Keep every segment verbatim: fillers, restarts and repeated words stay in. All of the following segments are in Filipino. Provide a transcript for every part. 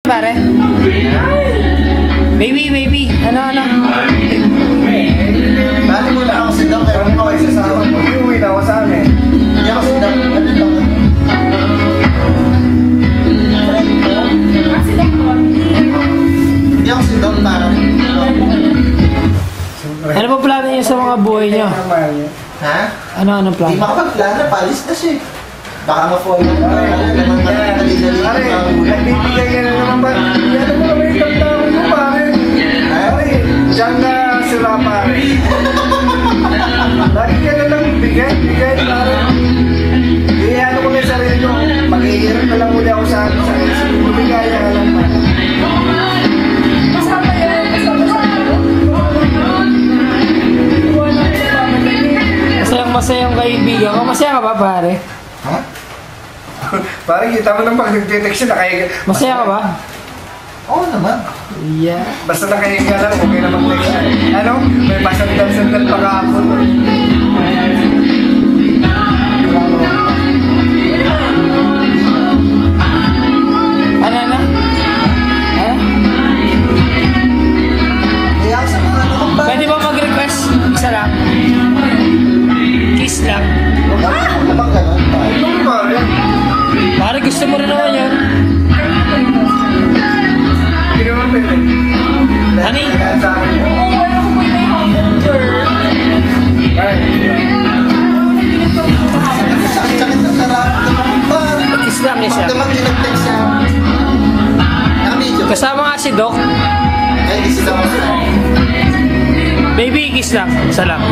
pare? Baby, baby. Ano, ano? Dati mo na ako si Doc, kaya mo kayo sasama mo. Uwi na ako sa amin. Hindi ako si Doc. Ano lang? Hindi ako si Doc para. Ano pa plano niyo sa mga buhay niyo? Ha? Ano, ano plano? Hindi makapagplano, palis na siya. Baka ma-fall na. Naman dali-dali. Pare, nagbibigay ka na naman ba? Yan mo naman yung tagtawin mo, pare. Pare, dyan na sila, pare. Lagi ka na lang bigay, bigay, pare. Hindi, ano ko na sarili ko. Mag-iirap na lang muli ako sa akin. Sa akin, bumigay ka na lang, pare. Kasama yan, kasama sa Masayang masayang kaibigan ko. Masaya ka ba, pare? Ha? Pare, kita mo nang pag nag-detection na kaya... Masaya ka ba? Oo naman. Yeah. Basta nakahinga lang, okay na mag-text. Ano? May pasandal-sandal pa kahapon. Ano, ano? Ano? Kaya sa mga ano kong ba? Pwede ba mag-request? Isa lang. Kiss lang. Huwag naman ganun. Ano, pare? Pare, gusto mo rin naman yun. Hindi naman pwede. Honey? Sa akin. Sakit-sakit ng nararamdaman ba? Kiss lang, kiss Pag lang. naman kinag-text siya. Ah, medyo. Kasama nga si Doc. Ay, di sila mo. Baby, kiss lang. Isa lang.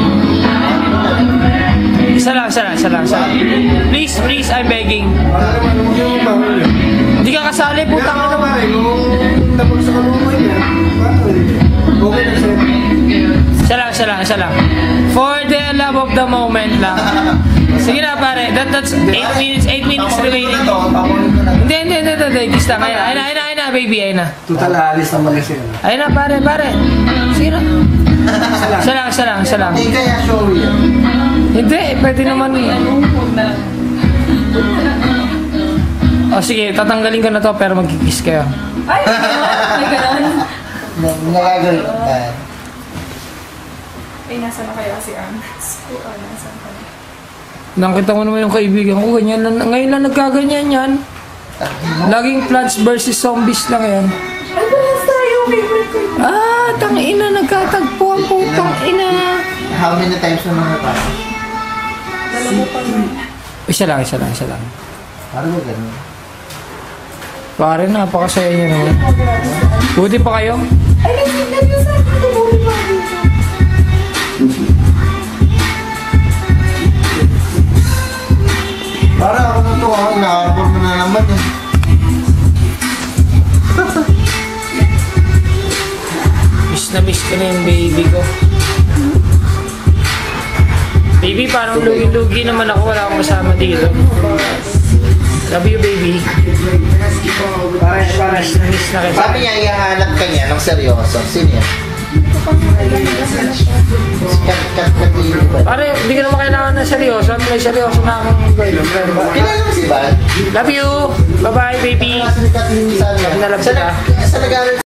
Isa lang, isa lang, isa lang, isa lang. Please, please, I'm begging. Para naman naman yung bawal yun. Hindi ka kasali, Pero putang ako ina. pare, kung tapos sa kalumay niya, pare, okay na sa'yo. Isa lang, isa lang, isa lang. For the love of the moment lang. Sige na, pare. That, that's eight minutes, eight minutes remaining. Hindi, hindi, hindi, hindi, hindi. Kiss lang. Ayun, ayun, na, ayun, na, ayun na, baby, ayun na. Total, alis naman kasi. Ayun na, pare, pare. Sige na. Isa lang, isa lang, isa lang. Hindi kaya show yun. Hindi, pwede naman. O sige, tatanggalin ko na to pero magkikiss kayo. Ay, may ganun. Nagagawin ko. Ay, nasa na kaya si Ernest? Oo, nasa na kaya. Nakita mo naman yung kaibigan ko, ganyan lang, ngayon lang nagkaganyan yan. Laging Plants versus Zombies lang yan. Ay, parehas tayo, favorite ko. Ah, tangina, nagkatagpo ang putang ina. How many times na mga pa? Dalawa pa lang. Isa lang, isa lang, isa lang. Parang mo ganun. Pare, napakasaya niyo naman. Buti pa kayo. Ay, nag-send yung sa akin. Bumuli pa dito. Para ako na to, ako na-arbor mo na naman eh. Miss na miss ko na yung baby ko. Baby, parang lugi-lugi naman ako. Wala akong kasama dito. Love you, baby. Pare, pare. Miss na miss na kita. Sabi niya, ihahanap ka niya ng seryoso. Sino yan? Kat, kat, kat, kat, Pare, hindi ka naman kailangan na seryoso. May seryoso na akong girlfriend. Kilala mo si Val? Love you! Bye-bye, baby! Kasi ni Kat, minsan. Love na love Sa kita. nag- Sa nag